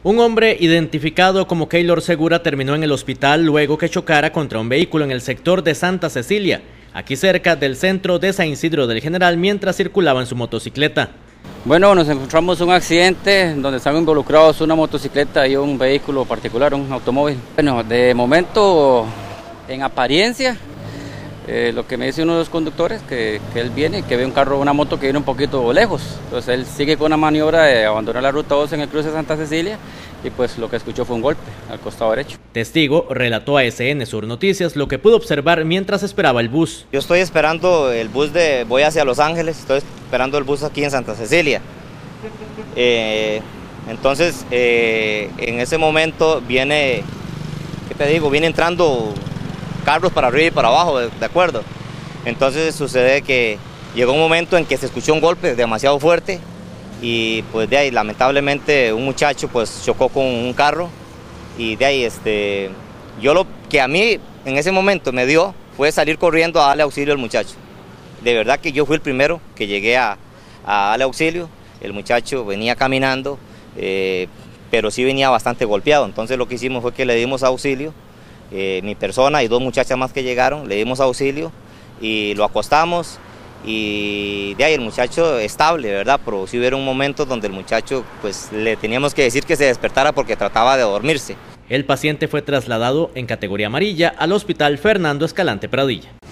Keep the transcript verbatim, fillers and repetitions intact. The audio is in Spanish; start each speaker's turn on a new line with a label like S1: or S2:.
S1: Un hombre identificado como Keylor Segura terminó en el hospital luego que chocara contra un vehículo en el sector de Santa Cecilia, aquí cerca del centro de San Isidro del General, mientras circulaba en su motocicleta.
S2: Bueno, nos encontramos un accidente donde están involucrados una motocicleta y un vehículo particular, un automóvil. Bueno, de momento, en apariencia, eh, lo que me dice uno de los conductores, que, que él viene y que ve un carro, una moto que viene un poquito lejos. Entonces él sigue con una maniobra de abandonar la ruta dos en el cruce de Santa Cecilia y pues lo que escuchó fue un golpe al costado derecho.
S1: Testigo relató a S N Sur Noticias lo que pudo observar mientras esperaba el bus.
S3: Yo estoy esperando el bus de, voy hacia Los Ángeles, estoy esperando el bus aquí en Santa Cecilia. Eh, entonces, eh, en ese momento viene, ¿qué te digo? Viene entrando carros para arriba y para abajo, de, de acuerdo. Entonces sucede que llegó un momento en que se escuchó un golpe demasiado fuerte y pues de ahí lamentablemente un muchacho pues chocó con un carro y de ahí este, yo lo que a mí en ese momento me dio fue salir corriendo a darle auxilio al muchacho. De verdad que yo fui el primero que llegué a, a darle auxilio. El muchacho venía caminando, eh, pero sí venía bastante golpeado, entonces lo que hicimos fue que le dimos auxilio, eh, mi persona y dos muchachas más que llegaron, le dimos auxilio y lo acostamos y de ahí el muchacho estable, ¿verdad? Pero sí hubo un momento donde el muchacho pues le teníamos que decir que se despertara porque trataba de dormirse.
S1: El paciente fue trasladado en categoría amarilla al Hospital Fernando Escalante Pradilla.